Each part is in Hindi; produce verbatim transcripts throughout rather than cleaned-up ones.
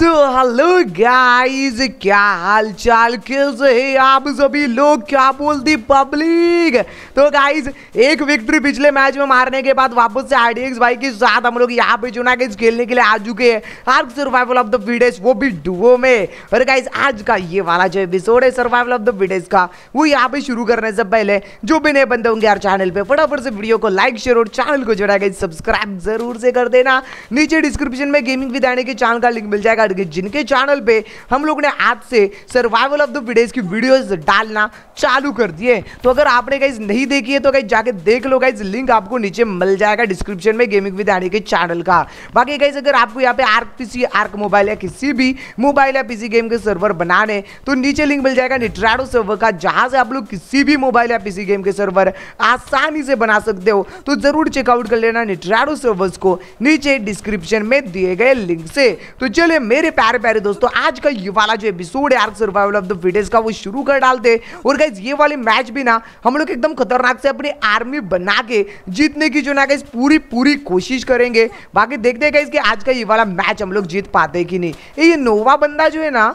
सो हेलो गाइस, क्या हाल चाल, कैसे हैं आप सभी लोग, क्या बोलती पब्लिक। तो गाइस एक विक्ट्री पिछले मैच में मारने के बाद वापस से आरडीएक्स भाई के साथ हम लोग यहाँ पे जो ना गाइस खेलने के लिए आ चुके हैं Ark survival of the fittest, वो भी डुओ में। और गाइस आज का ये वाला जो एपिसोड है सर्वाइवल ऑफ द फिटेस्ट का, वो यहाँ पे शुरू करने से पहले जो भी नए बंदे होंगे यार चैनल पे फटाफट से वीडियो को लाइक शेयर और चैनल को जो है गाइस सब्सक्राइब जरूर से कर देना। नीचे डिस्क्रिप्शन में गेमिंग विद एनी के चैनल का लिंक मिल जाएगा, जिनके चैनल पे हम लोग ने आज से सर्वाइवल ऑफ द फिटेस्ट की वीडियोस डालना चालू कर दिए। तो अगर आपने गाइस नहीं देखी है तो गाइस जाके देख लो गाइस, लिंक आपको नीचे मिल जाएगा डिस्क्रिप्शन में गेमिंग विद एनी के चैनल का। बाकी गाइस अगर आपको यहाँ पे आर्क पीसी, आर्क मोबाइल या किसी भी मोबाइल या पीसी गेम के सर्वर बनाने तो नीचे लिंक मिल जाएगा निट्राडो सर्वर का, जहां से आप लोग किसी भी मोबाइल या पीसी गेम के सर्वर आसानी से बना सकते हो। तो जरूर चेकआउट कर लेना निट्राडो सर्वर्स को नीचे डिस्क्रिप्शन में दिए गए लिंक से। तो चलिए मेरे प्यारे प्यारे दोस्तों, आज का ये वाला जो एपिसोड है Ark survival of the fittest का, वो शुरू कर डालते। और गाइस ये वाले मैच भी ना हम लोग एकदम खतरनाक से अपनी आर्मी बना के जीतने की जो ना गाइस पूरी पूरी कोशिश करेंगे। बाकी देखते हैं गाइस कि आज का ये वाला मैच हम लोग जीत पाते हैं कि नहीं। ये नोवा बंदा जो है ना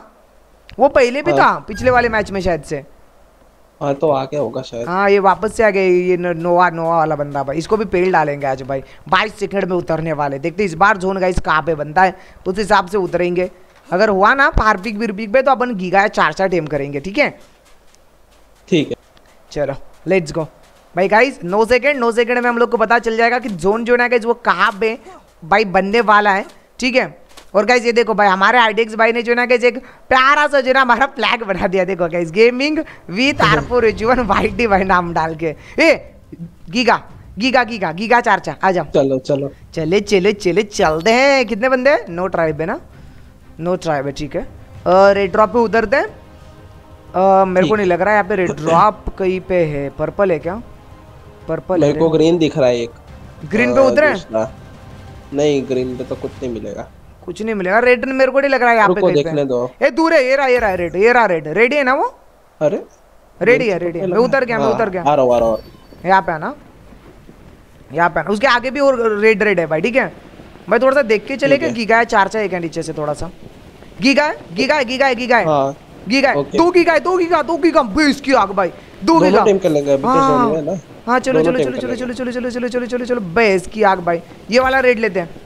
वो पहले भी था पिछले वाले मैच में शायद से। हाँ तो आ गया होगा शायद। हाँ ये वापस से आ गए ये नोवा नोवा वाला बंदा भाई। इसको भी पेल डालेंगे आज भाई, बाईस सेकंड में उतरने वाले। देखते इस बार जोन गाइस कहाँ पे बनता है तो उस हिसाब से उतरेंगे। अगर हुआ ना पारपिक बिरपिक पे तो अपन गीगा चार चार टेम करेंगे, ठीक है ठीक है चलो लेट्स गो भाई। गाइस नौ सेकंड नौ सेकंड में हम लोग को पता चल जाएगा कि जोन जो है गाइस वो कहाँ पे भाई बनने वाला है, ठीक है। और गाइस ये देखो भाई हमारे आरडीएक्स भाई ने जो ना गाइस एक प्यारा सा जो ना हमारा फ्लैग बना दिया। देखो guys gaming with R four H one YT भाई नाम डाल के। ए गीगा गीगा गीगा गीगा चार चार आ जाओ। चलो चलो चले चले चले चलते हैं। कितने बंदे हैं? नो ट्राइब है ना, नो ट्राइब है, ठीक है। रेड ड्रॉप पे उतरते हैं। Uh, मेरे को नहीं लग रहा है यहाँ पे रेड ड्रॉप कहीं पे है। पर्पल है क्या? पर्पल मेरे को ग्रीन दिख रहा है एक। ग्रीन पे उतरे? नहीं ग्रीन पे तो कुछ नहीं मिलेगा, कुछ नहीं मिलेगा। रेड मेरे को नहीं लग रहा है यहाँ पे कहीं देखने दो। ए दूर है, ये रहा ये रहा रेड, ये रहा रेड। रेडी है ना वो? अरे रेडी है रेडी है। मैं उतर गया मैं उतर गया। आ रहा हूं आ रहा हूं। यहाँ पे आना, यहाँ पे आना। उसके आगे भी और रेड रेड है भाई, ठीक है भाई। थोड़ा सा देख के चले कि गीगा है चार चार एक है नीचे से थोड़ा सा। गीगा है गीगा है गीगा है गीगा है हां गीगा है दो गीगा है दो गीगा दो गीगा बेस की आग भाई। दो गीगा टीम कर लेंगे अभी तो जोन में ना। हाँ चलो चलो चलो चलो चलो चलो चलो चलो चलो चलो चलो बेस की आग भाई। ये वाला रेड लेते हैं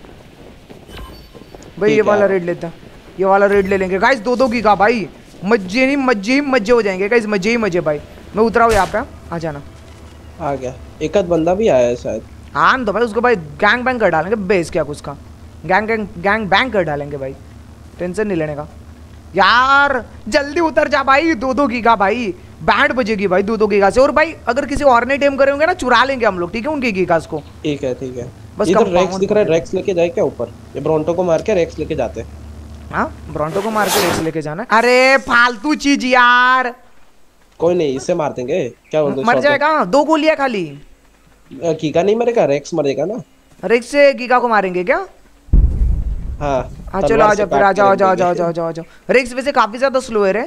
भाई, ये वाला रेड लेते हैं, ये वाला रेड ले लेंगे गाइस। दो दो गीगा भाई, मजे नहीं मजे ही मजे हो जाएंगे गाइस, मजे ही मजे भाई। मैं उतरा हूँ यहाँ पे, आ जाना। आ गया एक आध बंदा भी आया है शायद। हाँ तो भाई उसको भाई गैंग बैंग कर डालेंगे। बेस क्या कुछ का गैंग गैंग गैंग बैंग कर डालेंगे भाई, टेंशन नहीं लेने का। यार जल्दी उतर जा भाई, दो दो गीगा भाई, बैंड बजेगी भाई दो दो गीगा से। और भाई अगर किसी और ने टेम करे होंगे ना चुरा लेंगे हम लोग, ठीक है उनके गीगास को। ठीक है ठीक है। बस इधर रेक्स दिख रहा है, रेक्स लेके जाए क्या ऊपर? ये ब्रोंटो को मार के रेक्स लेके जाते हैं। हाँ ब्रोंटो को मार के रेक्स लेके जाना। अरे फालतू चीज यार। कोई नहीं इसे मार देंगे, क्या बोलते हो? मर जाएगा, दो गोलियां खाली। गीगा नहीं मरेगा, रेक्स मरेगा ना। रेक्स से गीगा को मारेंगे क्या? हाँ हाँ चलो आ जाओ फिर, आ जाओ आ जाओ आ जाओ आ जाओ आ जाओ। रेक्स वैसे काफी ज्यादा स्लो है रे।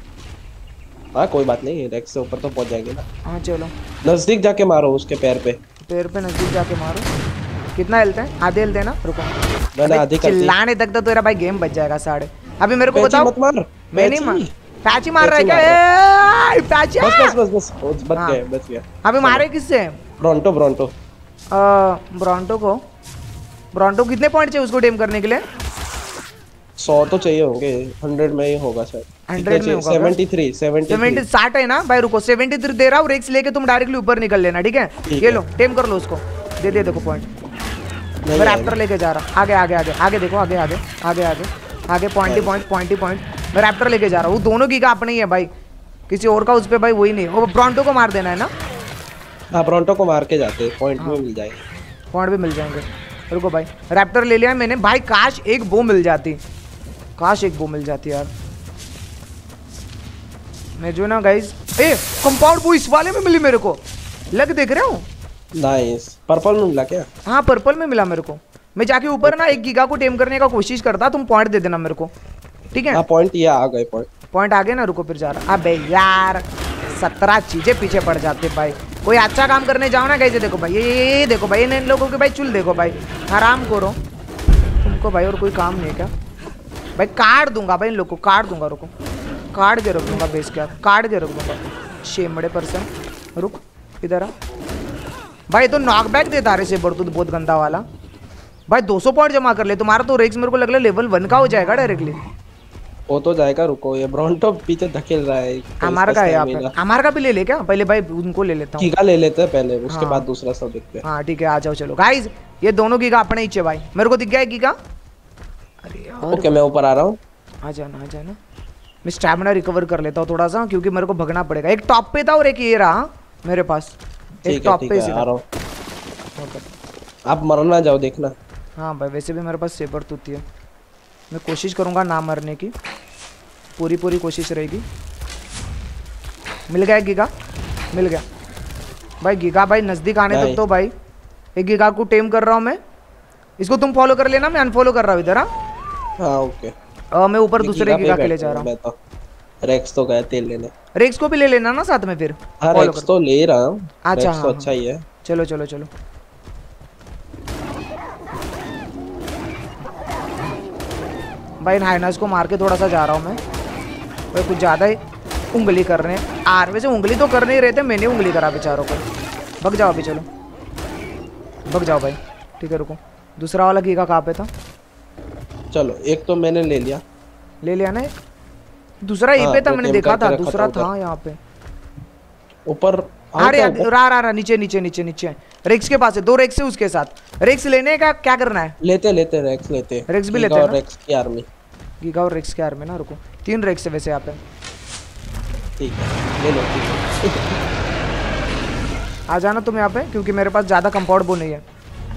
हाँ कोई बात नहीं, रेक्स से ऊपर तो पहुंच जाएंगे ना। हाँ चलो नजदीक जाके मारो उसके पैर पे, पैर पे नजदीक जाके मारो। कितना हेल्थ है? आधे हेल्थ है ना, रुको मैंने आधी कर दी। चिल्लाने तक तो तेरा भाई गेम बच जाएगा साढ़े। अभी मेरे को बताओ मत मार। मैं नहीं मार, पैची मार रहा है क्या? ए पैची बस बस बस बस बच गया बच गया। अभी मारे किससे? ब्रोंटो ब्रोंटो ब्रोंटो को। ब्रोंटो कितने पॉइंट चाहिए उसको टेम करने के लिए? सौ तो चाहिए होंगे, हंड्रेड में ही होगा शायद। हंड्रेड में होगा सेवेंटी थ्री सेवेंटी साठ है ना भाई। रुको सेवेंटी थ्री दे रहा हूँ, रेक्स लेके तुम डायरेक्टली ऊपर निकल लेना, ठीक है? ये लो टेम कर लो उसको, दे दे देखो पॉइंट। मैं रैप्टर लेके जा रहा, आगे आगे आगे आगे देखो, आगे आगे आगे आगे आगे पॉइंट ही पॉइंट पॉइंट ही पॉइंट। मैं रैप्टर लेके जा रहा हूँ, दोनों की का अपने ही है भाई, किसी और का उस पर भाई वही नहीं। वो ब्रोंटो को मार देना है ना। हाँ ब्रोंटो को मार के जाते हैं, पॉइंट भी मिल जाएंगे, पॉइंट भी मिल जाएंगे। रुको भाई रैप्टर ले लिया मैंने भाई। काश एक बो मिल जाती, काश एक बो मिल जाती यार। मैं जो ना गाइस, ए कंपाउंड बो इस वाले में मिली मेरे को, लग देख रहे हो? नाइस। पर्पल में मिला क्या? हाँ पर्पल में मिला मेरे को। मैं जाके ऊपर ना एक गीगा को टेम करने का कोशिश करता, तुम पॉइंट दे देना मेरे को, ठीक है? हाँ पॉइंट ये आ गए, पॉइंट पॉइंट आ गए ना। रुको फिर जा रहा। अबे यार सत्रह चीजें पीछे पड़ जाते भाई। कोई अच्छा काम करने जाओ ना कैसे। देखो भाई ये देखो भाई इन लोगों के भाई चुल देखो भाई, आराम करो तुमको भाई। और कोई काम नहीं है क्या? भाई काट दूंगा भाई इन लोग को, काट दूंगा, रुको काट के रख दूंगा बेस क्या, काट के रख दूंगा शेमड़े पर्सन। रुक इधर आ भाई, तो नॉकबैक देता रहे से बर्तू बहुत गंदा वाला भाई। दो सौ पॉइंट जमा कर ले, तुम्हारा तो रेक्स मेरे को लग रहा है लेवल वन का हो जाएगा डायरेक्टली। वो तो जाएगा, रुको ये ब्रोंटो पीछे धकेल रहा है। हमारा का है यहाँ पे, हमारा का भी ले ले क्या पहले भाई, उनको ले लेता हूँ। गीगा ले लेते हैं पहले, उसके हाँ। बाद दूसरा सब देखते हैं। हाँ ठीक है, आ जाओ चलो गाइस, ये दोनों गीगा अपने नीचे भाई, मेरे को दिख गया है गीगा। अरे यार ओके मैं ऊपर आ रहा हूँ। आ जाना आ जाना, मैं स्टैमिना रिकवर कर लेता हूँ थोड़ा सा, क्योंकि मेरे को भगना पड़ेगा। एक टॉप पे था और एक ये रहा मेरे पास, एक टॉप पे आ रहा हूँ। आप मरना जाओ देखना। हाँ भाई वैसे भी मेरे पास सेबर तूती है, मैं कोशिश करूँगा ना मरने की, पूरी पूरी कोशिश रहेगी। मिल गया गीगा, मिल गया भाई। गीगा भाई नज़दीक आने तक तो भाई, एक गीगा को टेम कर रहा हूँ मैं। इसको तुम फॉलो कर लेना, मैं अनफॉलो कर रहा हूँ इधर। हाँ ओके। और मैं ऊपर दूसरे गीगा के ले जा रहा हूँ। तो रेक्स तो गया तेल लेने, रेक्स को भी ले लेना ना साथ में फिर। हाँ रेक्स तो ले रहा हूँ। अच्छा हाँ, तो अच्छा ही है। चलो चलो चलो भाई, हाइनस को मार के थोड़ा सा जा रहा हूँ मैं भाई, कुछ ज़्यादा ही उंगली कर रहे हैं आर। वैसे उंगली तो कर नहीं रहे थे, मैंने उंगली करा बेचारों को। भग जाओ अभी, चलो भग जाओ भाई। ठीक है रुको, दूसरा वाला गीगा कहाँ पे था? चलो एक तो मैंने ले लिया, ले लिया ना, दूसरा यहीं पे था, मैंने देखा था दूसरा था यहाँ पे ऊपर। अरे रा रा रा नीचे नीचे नीचे नीचे रेक्स के पास है, दो रेक्स है उसके साथ। रेक्स लेने का क्या करना है? लेते लेते रेक्स लेते, रेक्स भी लेते हैं ना? रेक्स की आर्मी, गीगा और रेक्स की आर्मी ना। रुको तीन रेक्स है वैसे यहाँ पे। ठीक है ले लो, ठीक है। आ जाना तुम यहाँ पे, क्योंकि मेरे पास ज़्यादा कंपाउंड बो नहीं है।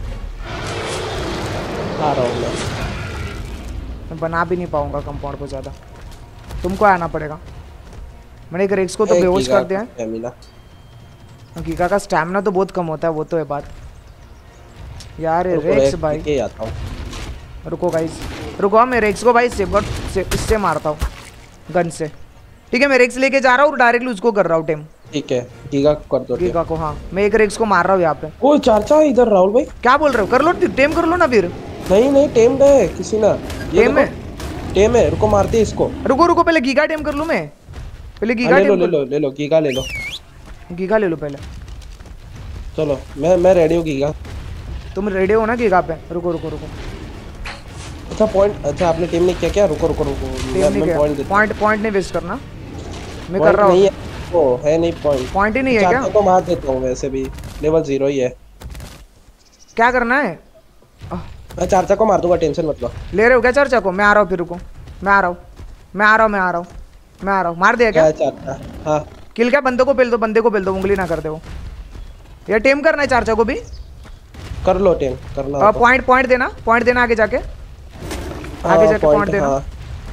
आ रहा हूँ मैं। मैं बना भी नहीं पाऊंगा कंपाउंड को ज़्यादा, तुमको आना पड़ेगा। मैंने एक रेक्स को तो बेहोश कर दिया है। गीगा का स्टैमिना तो बहुत कम होता है, वो तो है बात यार। रेक्स भाई के आता हूँ। रुको गाइस, रुको मैं रेक्स को भाई सेबर से इससे मारता हूँ गन से। ठीक है मैं रेक्स लेके जा रहा हूँ और डायरेक्टली उसको कर रहा हूँ टेम। ठीक है गीगा को कर दो। गीगा को हाँ, मैं एक रेक्स को मार रहा हूँ यहाँ पे। ओ चाचा इधर राहुल भाई, क्या बोल रहे हो? कर लो टेम, कर लो ना फिर। नहीं नहीं टेम है किसी ना, टेम है, टेम है। रुको मारते इसको। रुको रुको पहले गीगा टेम कर लूँ मैं, पहले गीगा ले लो टेम ले लो ले लो गीगा ले लो, गीगा ले लो पहले। चलो मैं मैं रेडी हूँ गीगा। तुम रेडी हो ना गीगा पे? रुको रुको रुको। अच्छा पॉइंट, अच्छा आपने टीम ने क्या क्या? रुको रुको रुको, मैं पॉइंट देता हूं। पॉइंट पॉइंट नहीं वेस्ट करना, मैं कर रहा हूँ। नहीं है वो है नहीं पॉइंट, पॉइंट ही नहीं है क्या? चाचा को मार देता हूँ, वैसे भी लेवल जीरो ही है। क्या करना है? मैं चाचा को मार दूंगा, टेंशन मत लो। ले रहे हो क्या चाचा को? मैं आ रहा हूँ फिर, रुको मैं आ रहा हूँ, मैं आ रहा हूँ मैं आ रहा हूँ मैं आ रहा हूँ। मार दिया क्या चाचा? हाँ किल क्या? बंदे को पेल दो, बंदे को पेल दो, उंगली ना कर दे वो। ये टेम करना है चाचा को भी, कर लो टेम करना। पॉइंट पॉइंट देना, पॉइंट देना आगे जाके, आगे जाके पॉइंट देना। हाँ।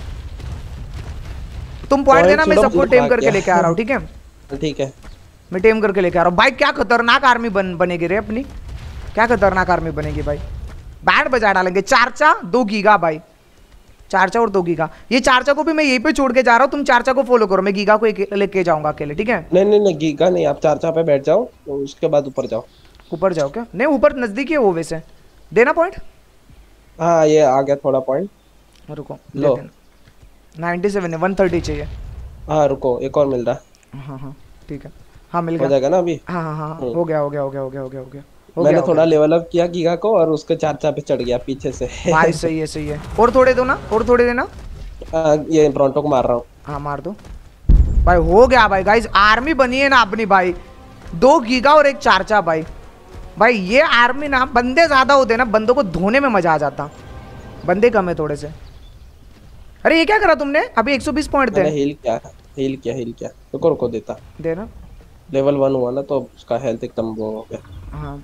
तुम पॉइंट देना, मैं सबको टेम करके लेके आ रहा हूँ। ठीक है ठीक है मैं टेम करके लेके आ रहा हूँ भाई। क्या खतरनाक आर्मी बन बनेगी रे अपनी, क्या खतरनाक आर्मी बनेगी भाई। बैंड बजा डालेंगे। चारचा दो गीगा भाई, चारचा और दो गीगा। ये चारचा को भी मैं यहीं पे छोड़ के जा रहा हूँ, तुम चारचा को फॉलो करो, मैं गीगा को लेके जाऊंगा अकेले। ठीक है नहीं नहीं नहीं गीगा नहीं, आप चारचा पे बैठ जाओ, तो उसके बाद ऊपर जाओ। ऊपर जाओ क्या? नहीं ऊपर नजदीक है वो, वैसे देना पॉइंट। हाँ ये आ गया थोड़ा पॉइंट, रुको लो नाइन्टी सेवन है, वन थर्टी चाहिए। हाँ रुको एक और मिल रहा है। हाँ हाँ ठीक है, हाँ मिल गया, हो जाएगा ना अभी। हाँ हाँ हाँ हो गया हो गया हो गया हो गया हो गया हो गया मैंने थोड़ा लेवल अप किया गीगा को, और उसके चाचा पे चढ़ गया पीछे से। भाई सही है सही है। और थोड़े दो ना, और थोड़े देना। आ, ये ब्रोंटो को मार रहा हूँ। हाँ मार दो भाई, हो गया भाई। गाइस आर्मी बनी है ना अपनी भाई, दो गीगा और एक चारचा भाई। भाई ये आर्मी ना, बंदे ज्यादा होते ना, बंदों को धोने में मजा आ जाता, बंदे कम है थोड़े से। अरे ये क्या करा तुमने? अभी एक सौ बीस पॉइंट थे। हील क्या हील क्या हील क्या रुको रुको देता देना। लेवल वन हुआ ना तो उसका हेल्थ एकदम वो हो गया। हाँ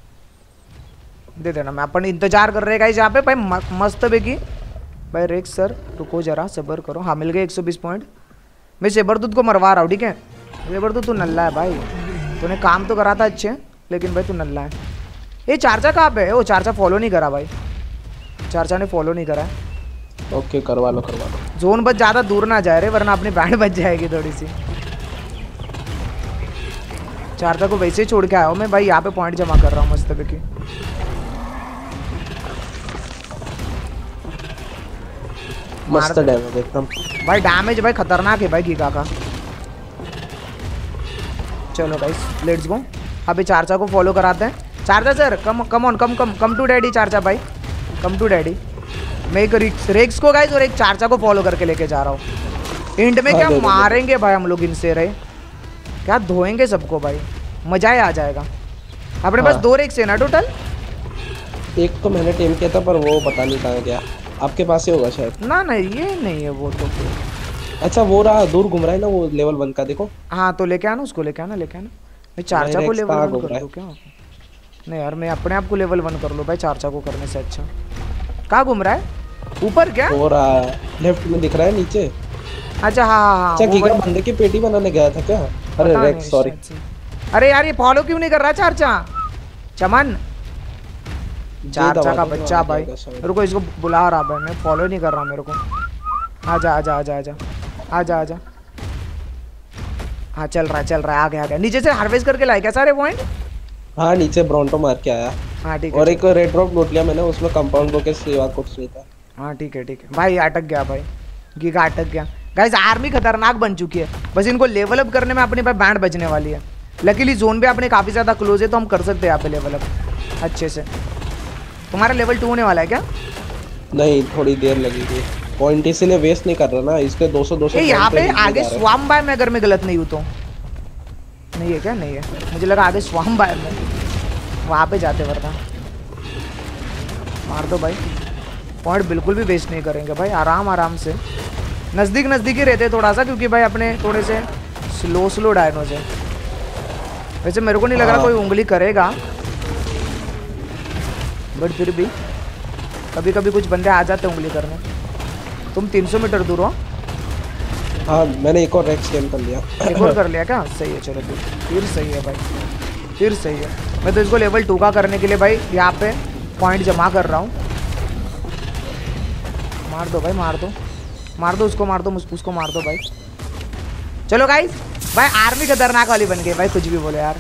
दे देना, मैं अपन इंतजार कर रहे हैं गाइस यहाँ पे भाई, मस्त बेगी भाई। रेक्स सर रुको जरा, सबर करो। हाँ मिल गए एक सौ बीस पॉइंट। मैं सेबरदूत को मरवा रहा हूँ। ठीक है सेबरदूत तू नल्ला है भाई, तूने काम तो करा था अच्छे, लेकिन भाई तू नल्ला है। ये चारचा कहाँ पे है? वो चारचा फॉलो नहीं करा भाई, चारचा ने फॉलो नहीं करा है। ओके करवा लो करवा लो। जोन बस ज़्यादा दूर ना जाए रे, वरना अपनी बैंड बच जाएगी थोड़ी सी। चारचा को वैसे ही छोड़ के आया हूँ मैं भाई, यहाँ पे पॉइंट जमा कर रहा हूँ मस्त की। मस्त डैमेज एकदम भाई, डैमेज भाई खतरनाक है भाई गीगा का। चलो गाइस लेट्स गो, अभी चार्चा को फॉलो कराते हैं। चार्चा sir come come on come come come to daddy. चार्चा भाई कम टू डैडी। मैं एक रेक्स रेक्स को गाइस और एक चार्चा को फॉलो करके लेके जा रहा हूँ। इंड में क्या मारेंगे भाई हम लोग इनसे, रहे क्या धोएंगे सबको भाई, मजा ही आ जाएगा। अपने पास दो रेक्स है ना टोटल? एक तो मैंने टेम किया था पर वो पता नहीं कहाँ गया, आपके पास ही होगा शायद। ना ना ये नहीं है वो तो। अच्छा वो रहा दूर घूम रहा है ना वो लेवल वन का, देखो। हाँ तो लेके आना उसको, लेके आना लेके आना। मैं चार्चा को लेवल वन कर दूँ क्या? नहीं यार मैं अपने आप को लेवल वन कर लूँ भाई, चार्चा को करने से अच्छा। कहाँ घूम रहा है? ऊपर क्या? वो रहा लेफ्ट में दिख रहा है नीचे। अच्छा हाँ हाँ हाँ। अच्छा गीगा बंदे की पेटी बनाने गया था क्या? अरे रेक्स सॉरी। अरे यार ये फॉलो क्यों नहीं कर रहा चार्चा? चमन चार्चा का बच्चा भाई, मेरे को इसको बुला रहा भाई, मैं फॉलो नहीं कर रहा मेरे को। आजा आजा आजा आजा आजा आजा। हाँ चल रहा है चल रहा है, आ गया आ गया। नीचे से हार्वेस्ट करके लाए क्या सारे पॉइंट? हाँ नीचे ब्रोंटो मार के आया। हाँ ठीक है। और एक रेड रॉक लूट लिया मैंने, उसमें कंपाउंड के सिवा कुछ नहीं था। हाँ ठीक है ठीक है भाई, अटक गया भाई, गीगा अटक गया। गाइस आर्मी खतरनाक बन चुकी है, बस इनको लेवल अप करने में अपने पास बैंड बजने वाली है। लकीली जोन भी अपने काफ़ी ज़्यादा क्लोज है तो हम कर सकते हैं यहाँ पे लेवल अप अच्छे से। तुम्हारा लेवल टू होने वाला है क्या? नहीं थोड़ी देर लगेगी, पॉइंट इसीलिए वेस्ट नहीं कर रहा ना, इसके दो सौ दो सौ। यहाँ पे आगे स्वाम बाय में अगर मैं गलत नहीं हूँ तो नहीं है क्या? नहीं है, मुझे लगा आगे स्वाम बाय में, वहाँ पे जाते वरना। मार दो भाई, पॉइंट बिल्कुल भी वेस्ट नहीं करेंगे भाई, आराम आराम से। नज़दीक नज़दीक ही रहते थोड़ा सा, क्योंकि भाई अपने थोड़े से स्लो स्लो डायनोज है। वैसे मेरे को नहीं लग रहा कोई उंगली करेगा, बट फिर भी कभी कभी कुछ बंदे आ जाते उंगली करने। तुम तीन सौ मीटर दूर हो। हाँ मैंने एक और रेक्स गेम कर लिया। एक और कर लिया क्या? सही है, चलो फिर फिर सही है भाई, फिर सही है। मैं तो इसको लेवल टू का करने के लिए भाई यहाँ पे पॉइंट जमा कर रहा हूँ। मार दो भाई, मार दो मार दो उसको, मार दो उसको, मार दो भाई। चलो गाइस भाई आर्मी खतरनाक वाली बन गई भाई, कुछ भी बोले यार।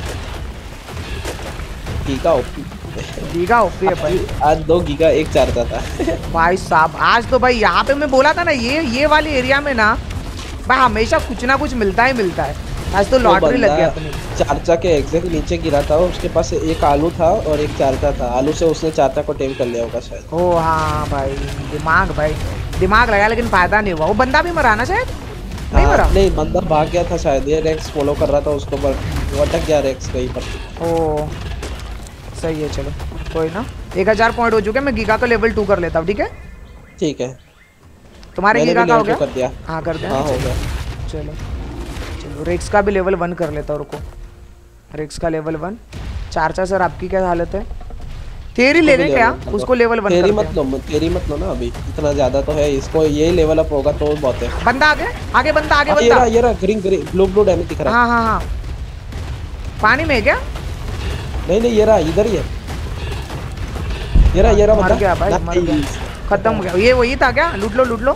गीगा ओपी, गीगा ओपी है भाई। आज दो गीगा एक चार्जा था भाई साहब आज तो भाई यहाँ पे मैं बोला था ना, ये ये वाली एरिया में ना भाई हमेशा कुछ ना कुछ मिलता ही मिलता है। आज तो लॉटरी लग गया अपनी। चार्जा के एग्जैक्ट नीचे गिरा था, उसके पास एक आलू था और एक चार्जा था। आलू से उसने चार्जा को टेम कर लिया होगा शायद। ओ हाँ भाई दिमाग, भाई दिमाग लगाया लेकिन फायदा नहीं हुआ। वो बंदा भी मरा ना शायद? नहीं मरा? नहीं बंदा भाग गया था शायद, ये रेक्स फॉलो कर रहा था उसको पर वो अटक गया रेक्स कहीं पर। ओ सही है, चलो कोई ना। एक हजार पॉइंट हो चुके हैं, मैं गीगा का लेवल टू कर लेता हूँ। ठीक है ठीक है। तुम्हारे गीगा का हो गया? कर दिया। हाँ कर दिया। हाँ हो गया। चलो चलो रेक्स का भी लेवल वन कर लेता हूँ, रुको। रेक्स का लेवल वन। चार्चा सर आपकी क्या हालत है? तेरी ले लें क्या? उसको लेवल वन तेरी मत लो, तेरी मत लो ना अभी, इतना ज्यादा तो है, इसको यही लेवल अप होगा तो बहुत है। बंदा आगे आगे बंदा आगे बंदा। ये रहा ये रहा green green blue blue damage दिख रहा है। हाँ हाँ हाँ पानी में है क्या? नहीं नहीं ये रहा इधर ही है, ये रहा ये रहा मर गया भाई, मर गया, खत्म हो गया। ये वही था क्या? लूट लो लूट लो,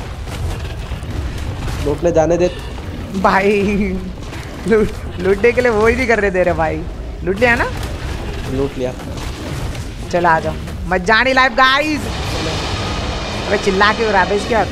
लूटने जाने दे भाई। लूट लूटने के लिए वो ही नहीं कर रहे दे रहे भाई। लूट लिया ना? लूट लिया। चलो आ जाओ, मत जानी लाइफ गाइस। अबे चिल्ला के उड़ा दे क्या?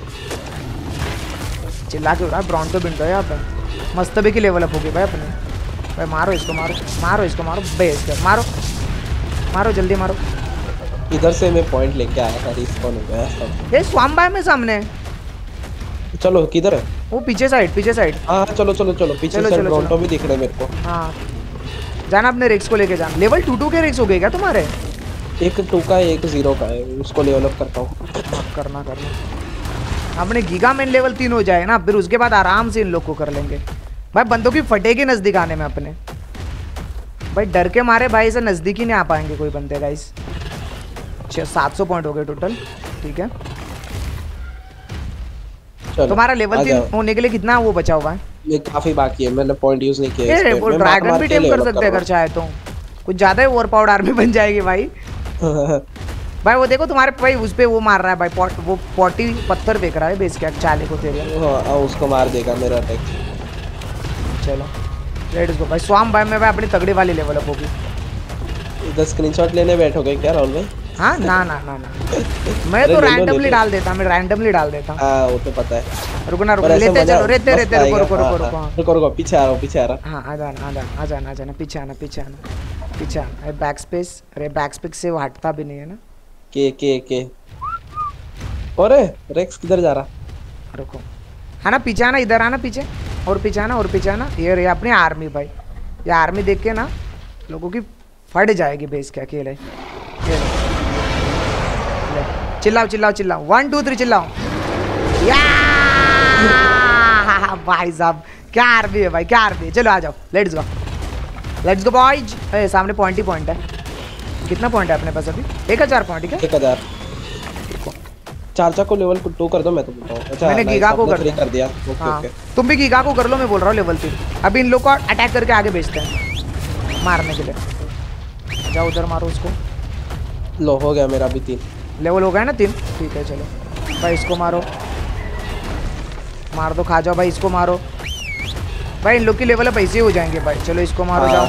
चिल्ला के उड़ा, ब्रॉन्टो बिंटो है यहाँ पे। मस्तबे की लेवल अप होगी भाई अपने। भाई मारो इसको, मारो मारो इसको, मारो बेस कर, मारो मारो जल्दी मारो। इधर से मैं पॉइंट लेके आया था, रिस्पॉन हो गया सब। ये स्वाम बाय में सामने। चलो किधर है? वो पीछे साइड, पीछे साइड। हाँ चलो चलो चलो पीछे साइड ब्रॉन्टो भी दिख रहा है मेरे को। हाँ जाना अपने रेक्स को लेके जाना। लेवल टू टू के रेक्स हो गए क्या तुम्हारे? एक टू का है एक जीरो का है, उसको लेवल अप करता हूँ। करना करना अपने गीगा में लेवल तीन हो जाए ना, फिर उसके बाद आराम से इन लोग को कर लेंगे भाई। बंदों की फटेगी नजदीक आने में अपने भाई, डर के मारे भाई से नजदीक ही नहीं आ पाएंगे कोई बंदे गाइस। सात सौ पॉइंट हो गए टोटल। ठीक है तुम्हारा लेवल तीन होने के लिए कितना वो बचा हुआ है? ये काफी बाकी है, मैंने पॉइंट यूज नहीं किया है। वो ड्रैगन भी टेम कर सकते हैं अगर चाहे तो, कुछ ज्यादा ही ओवर पावर्ड आर्मी बन जाएगी भाई। भाई वो देखो तुम्हारे भाई उस पे वो मार रहा है भाई, पॉट वो पॉटी पत्थर फेंक रहा है बेस कैट चाले को तेरे। हां उसको मार देगा मेरा अटैक। चलो लेट्स गो भाई। स्वाम भाई में भाई अपनी तगड़ी वाली लेवल अप होगी। इधर स्क्रीनशॉट लेने बैठोगे क्या राहुल भाई? हाँ ना ना ना ना मैं तो रैंडमली डाल देता मैं रैंडमली डाल देता हाँ वो तो पता है। रुको ना रुको लेते चलो रेते रेते रुको रुको रुको रुको रुको रुको पीछे आ रहा हूँ पीछे आ रहा। हाँ आ जाना आ जाना आ जाना आ जाना पीछे आना पीछे आना पीछे आना। अरे बैक स्पेस अरे बैक स्पेस से वो हटता भी नहीं है ना। के के के अरे रेक्स किधर जा रहा? रुको है ना पीछे आना इधर आना पीछे और पीछे आना और पीछे आना। ये रे अपनी आर्मी भाई ये आर्मी देख के ना लोगों की फट जाएगी बेस के अकेले। चिल्लाओ चिल्लाओ चिल्लाओ वन टू थ्री चिल्लाओ या भाई साहब क्या आर्मी है भाई क्या आर्मी है। चलो आ जाओ let's go let's go boys. ए सामने पॉइंट ही पॉइंट है। कितना पॉइंट है अपने पास अभी? एक हजार पॉइंट क्या? एक हजार। चार्जा को लेवल टू कर दो मैं तो बोलता हूँ। अच्छा मैंने गीगा को कर, कर दिया। हाँ ओके। तुम भी गीगा को कर लो मैं बोल रहा हूँ लेवल तीन। अभी इन लोग को अटैक करके आगे भेजते हैं मारने के लिए। जाओ उधर मारो उसको। लो हो गया मेरा भी तीन लेवल हो गया ना तीन। ठीक है चलो भाई इसको मारो मार दो खा जाओ भाई इसको मारो भाई इन लोग की लेवल अब ऐसे ही हो जाएंगे भाई। चलो इसको मारो जाओ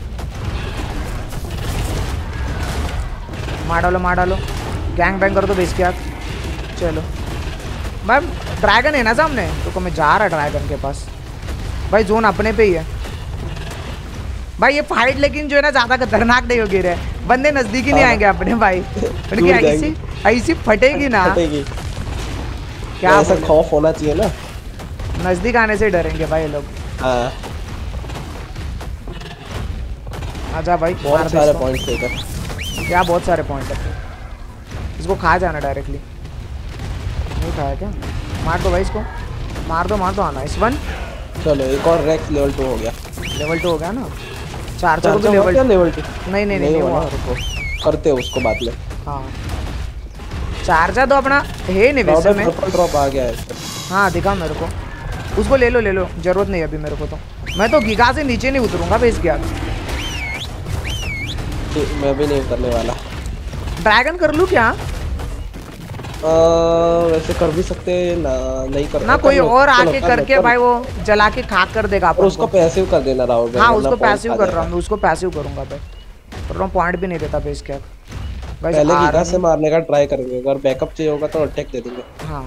मार डालो मार डालो गैंग बैंग कर दो बेस के आग। चलो भाई ड्रैगन है ना सामने तो मैं जा रहा ड्रैगन के पास भाई। जोन अपने पे ही है भाई। ये फाइट लेकिन जो है ना ज्यादा खतरनाक नहीं होगी रे। बंदे नजदीक ही नहीं आएंगे अपने भाई। उनकी ऐसी ऐसी फटेगी ना फटेगी। क्या ऐसा खौफ होना चाहिए ना। नजदीक आने से डरेंगे भाई ये लोग। हाँ आजा भाई बहुत सारे पॉइंट्स लेकर। क्या बहुत सारे पॉइंट है। इसको खा जाना डायरेक्टली। नहीं खाया क्या? मार दो भाई इसको मार दो मार दो। आना इस वन। चलो एक और रेक्स लेवल टू हो गया। लेवल टू हो गया ना। चार चार भी लेवल लेवल टू नहीं नहीं नहीं हुआ। करते हैं उसको बाद में। हाँ चार्जर तो अपना है नहीं वैसे में। ड्रॉप आ गया है। हाँ दिखा मेरे को उसको ले लो ले लो जरूरत नहीं अभी मेरे को। तो मैं तो गीगा से नीचे नहीं उतरूंगा बेस गया। मैं भी नहीं उतरने वाला। ड्रैगन कर लूँ क्या? आ, वैसे कर भी सकते ना नहीं कर ना कोई और आके करके भाई वो जला के खाक कर देगा अपन को। उसको पैसिव कर देना राहुल। हाँ उसको पैसिव कर रहा हूँ मैं उसको पैसिव करूंगा भाई। कर रहा हूँ पॉइंट भी नहीं देता बेस क्या। पहले गीगा से मारने का ट्राई करेंगे अगर बैकअप चाहिए होगा तो अटैक दे देंगे। हाँ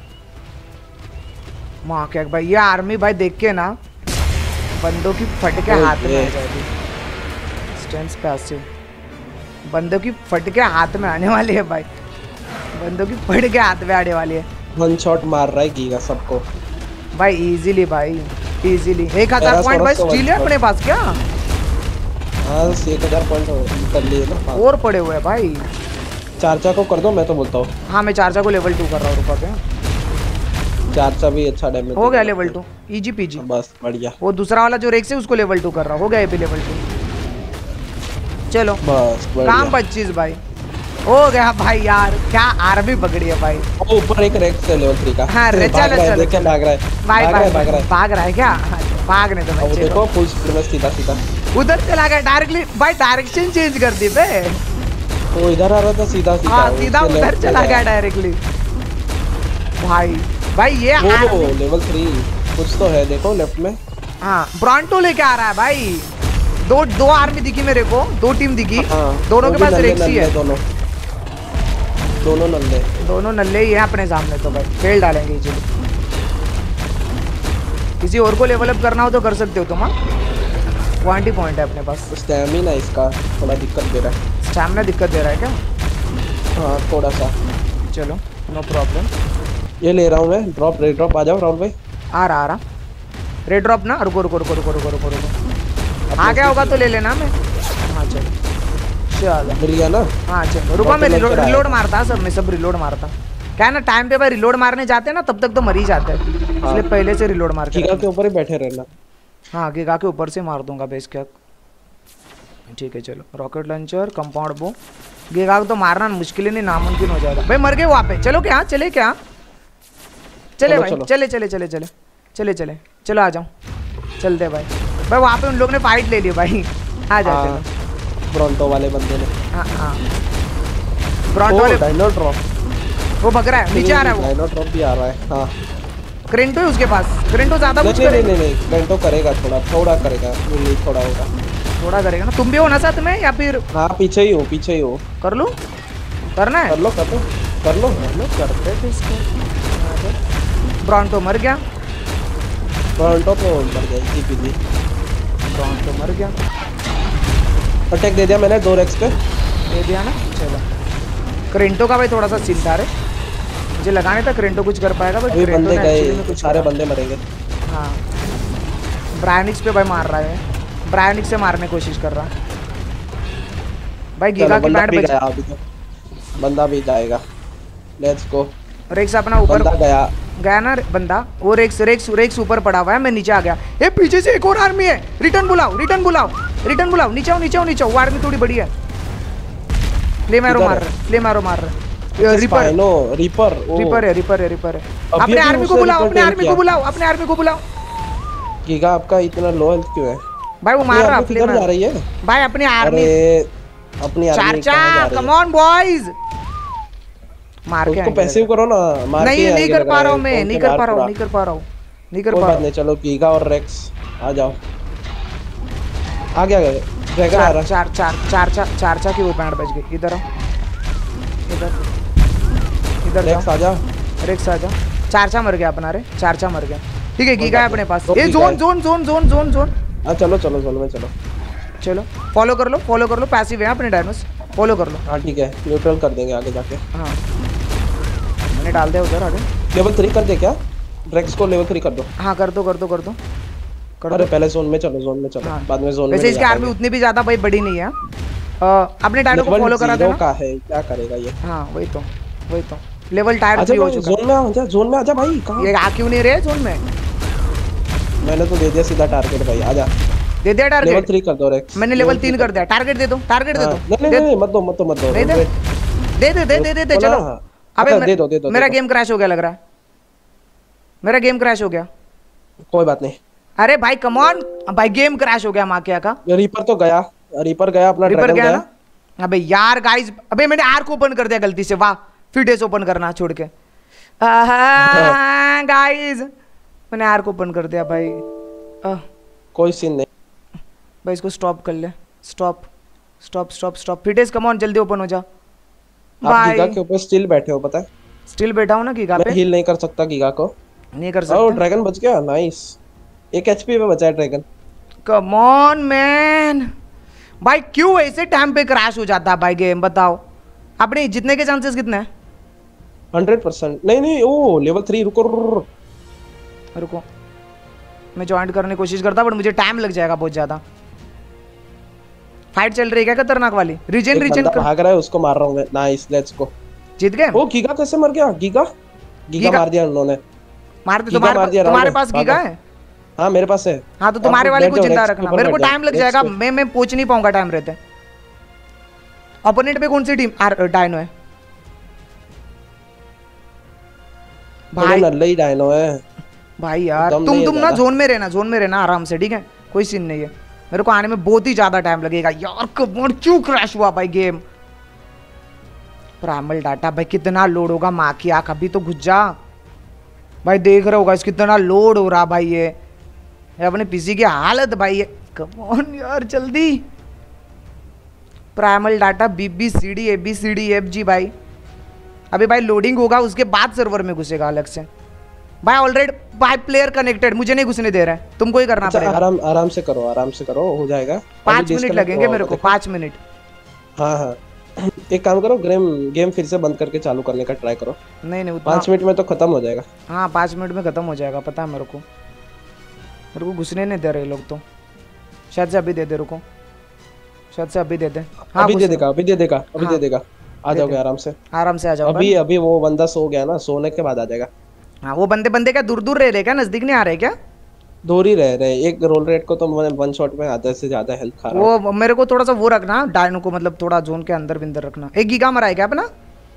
माँ क्या भाई ये आर्मी भाई देख के ना बंदों की फट के हाथ में आ जाएगी। स्टेंस पैसिव बंदों की फट के हाथ में आने वाली है भाई। बंदों की फट के हाथ में आने वाली है। वन शॉट मार रहा है गीगा सबको भाई इजीली भाई इजीली। एक हजार पॉइंट भाई स्टील है अपने पास क्या? हाँ एक हजार पॉइंट कर लिए ना। और पड़े हुए हैं भाई। चार्जा को कर दो मैं तो बोलता हूँ। हाँ मैं चार्जा को लेवल टू कर रहा हूँ। रुको क्या चार्जा भी अच्छा डैमेज हो गया लेवल टू इजी पीजी। बस बढ़िया। वो दूसरा वाला जो रेक्स है उसको लेवल टू कर रहा हो गया ये भी लेवल टू। चलो बस काम पच्चीस भाई हो गया भाई। यार क्या आर्मी पकड़ी है भाई। ऊपर एक रेक्स है लेवल थ्री का। हाँ चलो चलो चलो भाग रहा है भाई भाग रहा है भाग रहा है क्या? भागने दो भाई। देखो फुल स्पीड में सीधा सीधा उधर चला गया डायरेक्टली भाई। डायरेक्शन चेंज कर दी बे। वो इधर आ रहा था सीधा सीधा। हाँ सीधा उधर चला गया डायरेक्टली भाई। भाई ये वो लेवल थ्री कुछ तो है देखो लेफ्ट में। हाँ ब्रॉन्टो लेके आ रहा है भाई। दो दो आर्मी दिखी मेरे को दो टीम दिखी। हाँ, दोनों के पास रेक्स ही है। दोनों दोनों नल्ले दोनों नल्ले ही है अपने सामने। तो भाई फेल डालेंगे इजीली। किसी और को लेवल अप करना हो तो कर सकते हो तुम। हाँ पॉइंट ही पॉइंट है अपने पास। स्टैमिना इसका थोड़ा दिक्कत दे रहा है। स्टैमिना दिक्कत दे रहा है क्या? हाँ थोड़ा सा। चलो नो प्रॉब्लम। ये ले रहा हूँ मैं ड्रॉप रेड ड्रॉप। आ जाओ राहुल भाई। आ रहा आ रहा रेड ड्रॉप ना। रुको रुको रुको रुको रुको रुको रुको आ गया होगा तो ले लेना मैं। हाँ चलो चलो मिल गया ना। हाँ चलो रुको मैं रिलोड मारता सब में सब रिलोड मारता। क्या है ना टाइम पे भाई रिलोड मारने जाते हैं ना तब तक तो मर ही जाते हैं। इसलिए पहले से रिलोड मार के गीगा के ऊपर ही बैठे रहना। हाँ गीगा के ऊपर से मार दूंगा बेस क्या। ठीक है चलो rocket launcher compound bow. Giga को तो मारना मुश्किल ही नहीं नामुमकिन हो जाएगा भाई। मर गए वहाँ पे। चलो क्या चले क्या चले भाई चले चले चले चले चले चले चलो आ जाओ चलते भाई। भाई वहाँ पे उन लोग ने फाइट ले ली भाई। आ जाओ चलो। ब्रॉन्टो वाले बंदे ने। हाँ हाँ ब्रॉन्टो वाले डायनो ड्रॉप वो भग रहा है नीचे आ रहा है। वो डायनो ड्रॉप भी आ रहा है। हाँ क्रेंटो है उसके पास। क्रेंटो ज्यादा कुछ नहीं नहीं नहीं क्रेंटो करेगा थोड़ा थोड़ा करेगा थोड़ा होगा थोड़ा करेगा ना। तुम भी हो ना साथ में या फिर? हाँ पीछे ही हो पीछे ही हो। कर लूँ करना है? कर लो कर लो कर लो कर लो करते थे इसको। ब्रॉन्टो मर गया। ब्रॉन्टो तो मर गया इजी पीजी। ब्रॉन्टो मर गया। अटैक दे दिया मैंने दो रेक्स पे। दे दिया ना, चलो। क्रेंटो का भाई थोड़ा सा सीन था रे, मुझे लगा नहीं था क्रेंटो कुछ कर पाएगा, बट अभी बंदे गए, कुछ सारे बंदे मरेंगे। हाँ ब्रायनिक्स पे भाई मार रहा है, ब्रायनिक्स से मारने की कोशिश कर रहा है भाई। गीगा की बैट बच अभी तो बंदा भी जाएगा। Let's go. रेक्स अपना ऊपर बंदा गया गया ना बंदा, वो रेक्स रेक्स रेक्स ऊपर पड़ा हुआ है, मैं नीचे आ गया। ये पीछे से एक और आर्मी है, रिटर्न बुलाओ रिटर्न बुलाओ रिटर्न बुलाओ। नीचे आओ नीचे आओ नीचे आओ, वो आर्मी थोड़ी बड़ी है। फ्ले मारो मार रहा फ्ले मारो मार रहा रिपर नो रिपर रिपर है रिपर है रिपर है। अपने आर्मी को बुलाओ अपने आर्मी को बुलाओ अपने आर्मी को बुलाओ। गीगा आपका इतना लो हेल्थ क्यों है भाई? वो मार रहा फ्ले जा रही है भाई अपनी आर्मी। अपनी आर्मी चाचा कम ऑन बॉयज, मार के उसको पैसिव करो ना। मार नहीं नहीं कर पा रहा हूं मैं, नहीं कर पा रहा हूं नहीं कर पा रहा हूं नहीं कर पा रहा हूं। चलो गीगा और रेक्स आ जाओ। आ गया ड्रैगन आ रहा। चार चार चार चार चार चार की वो पैंट बच गई। इधर आओ इधर इधर रेक्स आ जा रेक्स आ जा। चारचा मर गया अपना रे, चारचा मर गया। ठीक है गीगा है अपने पास। ये zone zone zone zone zone zone. हां चलो चलो चलो मैं चलो चलो फॉलो कर लो फॉलो कर लो। पैसिव है अपने डायनोस, फॉलो कर लो। हां ठीक है न्यूट्रल कर देंगे आगे जाके। हां मैंने डाल दिया उधर आगे। लेवल थ्री कर दे क्या? रेक्स को लेवल थ्री कर दो। हां कर दो कर दो कर दो कर अरे पहले जोन में चलो जोन में चलो हाँ। बाद में जोन में। वैसे इसकी आर्मी उतनी भी ज्यादा भाई बड़ी नहीं है। अपने डायनो को फॉलो करा देना। का है क्या करेगा ये? हां वही तो वही तो लेवल टायर थ्री हो चुका है। जोन में आ जा जोन में आ जा भाई। कहां ये आ क्यों नहीं रहे जोन में? मैंने तो दे दिया सीधा टारगेट भाई। आ जा दे दिया टारगेट। लेवल थ्री कर दो रेक्स। मैंने लेवल तीन कर दिया। टारगेट दे दो टारगेट दे दो। नहीं नहीं मत दो मत दो मत दो। दे दे दे दे दे दे चलो। अबे दे दो दे दो। मेरा गेम क्रैश हो गया लग रहा है, मेरा गेम क्रैश हो गया। कोई बात नहीं। अरे भाई कम ऑन भाई, गेम क्रैश हो गया मां क्या का। रीपर तो गया, रीपर गया अपना ड्रैगन गया ना। अबे यार गाइस, अबे मैंने आर्क ओपन कर दिया गलती से। वाह फिटेस ओपन करना छोड़ के। गाइस मैंने आर्क ओपन कर दिया भाई। कोई सीन नहीं भाई, इसको स्टॉप कर ले। Stop stop stop stop. फिटेस कम ऑन जल्दी ओपन हो जा। आप गीगा के ऊपर स्टिल बैठे हो पता है? स्टिल बैठा हूं ना गीगा पे। मैं हील नहीं कर सकता गीगा को, नहीं कर सकता। ओह ड्रैगन बच गया, नाइस। एक एचपी पे बचा है ड्रैगन। कम ऑन मैन भाई, क्यों ऐसे टाइम पे क्रैश हो जाता है भाई गेम? बताओ अपने जीतने के चांसेस कितने हैं? Hundred percent. नहीं नहीं ओ लेवल थ्री। रुको रुको रुको मैं ज्वाइन करने की कोशिश करता, बट मुझे टाइम लग जाएगा बहुत ज्यादा। फाइट चल रही है क्या खतरनाक वाली? रीजन रीजन का भाग रहा है, उसको मार रहा हूं मैं। Nice let's go. जीत गए। ओ गीगा कैसे मर गया? गीगा गीगा मार दिया उन्होंने। मार दे। तुम्हारे तुम्हारे पास गीगा है? हाँ मेरे पास है। हाँ तो तुम्हारे वाले को जिंदा रखना, मेरे को टाइम लग जाएगा। मैं मैं पहुंच नहीं पाऊंगा टाइम रहते। ओपोनेंट पे कौन सी टीम डायनो है भाई? नल्ले डायनो है भाई यार। तुम तुम ना जोन में रहना, जोन में रहना आराम से, ठीक है? कोई सीन नहीं है। मेरे को आने में बहुत ही ज्यादा टाइम लगेगा यार। कब क्यों क्रैश हुआ भाई गेम? प्राइमल डाटा भाई कितना लोड होगा माँ की आंख। अभी तो घुस जा भाई, देख रहे होगा कितना लोड हो रहा भाई। ये अपने पीसी की हालत भाई। ये कम ऑन यार जल्दी। Primal data B B C D A B C D F G भाई। अभी भाई लोडिंग होगा, उसके बाद सर्वर में घुसेगा अलग से भाई। ऑलरेडी भाई प्लेयर कनेक्टेड, मुझे नहीं घुसने दे रहे हैं, तुमको ही करना अच्छा, पड़ेगा। आराम आराम से करो आराम से करो, हो जाएगा। पाँच मिनट लगेंगे मेरे को, पाँच मिनट। हाँ हाँ एक काम करो, गेम गेम फिर से बंद करके चालू करने का ट्राई करो। नहीं नहीं पाँच मिनट में तो खत्म हो जाएगा। हाँ पाँच मिनट में खत्म हो जाएगा, पता है मेरे को। मेरे को घुसने नहीं दे रहे लोग तो। शायद से अभी दे दे, रुको शायद से अभी दे दे। हाँ अभी दे देगा अभी दे देगा अभी दे देगा। आ जाओगे आराम से आराम से आ जाओ। अभी अभी वो बंदा सो गया ना, सोने के बाद आ जाएगा। हाँ वो बंदे बंदे क्या दूर दूर रह रहे क्या? नजदीक नहीं आ रहे क्या? दूर ही रह रहे। एक रोल रेट को तो मैंने वन शॉट में आधे से ज्यादा हेल्थ खा रहा हूं। वो मेरे को थोड़ा सा वो रखना डायनो को, मतलब थोड़ा जोन के अंदर बिंदर रखना। एक गीगा मरा है क्या अपना?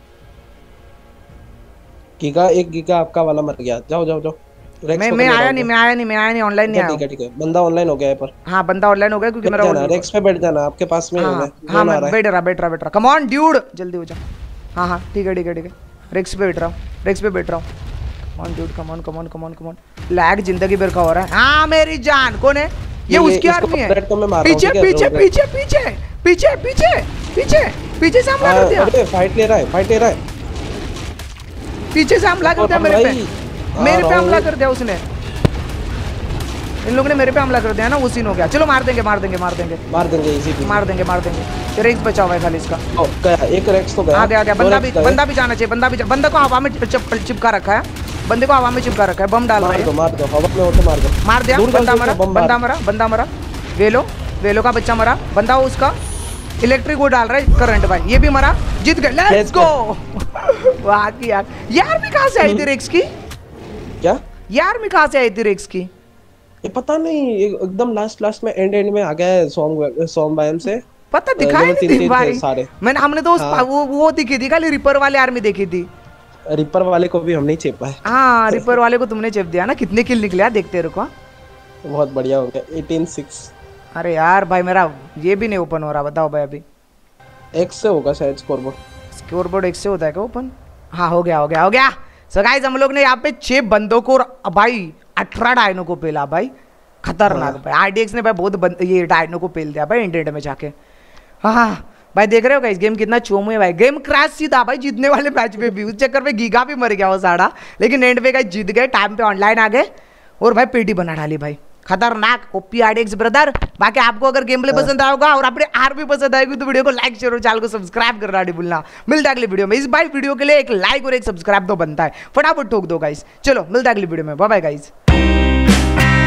गीगा एक गीगा आपका वाला मर गया। जाओ जाओ जाओ। मैं मैं आया नहीं मैं आया नहीं मैं आया नहीं ऑनलाइन नहीं आया। ठीक है ठीक है, बंदा ऑनलाइन हो गया है पर। हां बंदा ऑनलाइन हो गया क्योंकि मेरा रेक्स पे बैठ जाना, आपके पास में है। हां मैं बैठ रहा बैठ रहा बैठ रहा। कम ऑन ड्यूड जल्दी हो जा। हां हां ठीक है ठीक है ठीक है। रेक्स पे बैठ रहा हूं रेक्स पे बैठ रहा हूं। On dude come on come on come on come on. Lag जिंदगी भर का हो रहा है। हां मेरी जान कौन है ये? उसकी आर्मी है। पीछे पीछे पीछे पीछे पीछे पीछे पीछे से हमला कर दिया। अरे फाइट ले रहा है, फाइट ले रहा है। पीछे से हमला कर दिया मेरे पे, मेरे पे हमला कर दिया उसने। इन लोगों ने मेरे पे हमला कर दिया ना, वो सीन हो गया। चलो मार देंगे मार देंगे मार देंगे मार देंगे इजी मार देंगे मार देंगे। रेक्स बचा हुआ है खाली इसका। ओ गया, एक रेक्स तो गया। आ गया आ गया। बंदा भी बंदा भी जाना चाहिए, बंदा भी। बंदा को हवा में चिपका रखा है, बंदे को हवा में चिपका रखा है। बम डाल रहा है। मार दो, हवा में हो तो मार दो। मार दिया। बंदा मरा बंदा मरा बंदा मरा। वेलो वेलो का बच्चा मरा। बंदा वो उसका इलेक्ट्रिक वो डाल रहा है करंट भाई। ये भी मरा। जीत गए, लेट्स गो। वाह की यार। यार भी कहां से आई थी रेक्स की? क्या यार भी कहां से आई थी रेक्स की? ये पता नहीं, एकदम लास्ट लास्ट में एंड एंड में आ गया है सोम सोम बायम से। पता दिखाई नहीं दी भाई। सारे मैंने हमने तो उस हाँ। वो वो दिखी थी खाली, रिपर वाले आर्मी देखी थी। रिपर वाले को भी हम नहीं चेप पाए। हाँ रिपर वाले को तुमने चेप दिया ना। कितने किल निकले देखते रुको। बहुत बढ़िया हो गया। अठारह सिक्स। अरे यार भाई मेरा ये भी नहीं ओपन हो रहा। बताओ भाई अभी एक्स से होगा शायद स्कोरबोर्ड। स्कोरबोर्ड एक्स से होता है क्या ओपन? हाँ हो गया हो गया हो गया। सो गाइस हम लोग ने यहाँ पे छह बंदों को भाई अठारह डायनो को पेला भाई। खतरनाक भाई। आरडीएक्स ने भाई बहुत बंद, ये डायनो को पेल दिया भाई इंडियन में जाके। हाँ भाई देख रहे हो गाइस गेम कितना चोमू है भाई। गेम क्रैश सीधा भाई जीतने वाले मैच में भी। उस चक्कर में गीगा भी मर गया वो साड़ा, लेकिन एंड पे गाइस जीत गए, टाइम पे ऑनलाइन आ गए और भाई पेटी बना डाली भाई। खतरनाक ओपी आरडीएक्स ब्रदर। बाकी आपको अगर गेम प्ले पसंद आएगा और अपने आरपी पसंद आएगी तो वीडियो को लाइक शेयर और चैनल को सब्सक्राइब करना नहीं भूलना। मिलता है अगली वीडियो में। इस भाई वीडियो के लिए एक लाइक और एक सब्सक्राइब तो बनता है, फटाफट ठोक दो गाइस। चलो मिलता है अगली वीडियो में। Bye bye guys.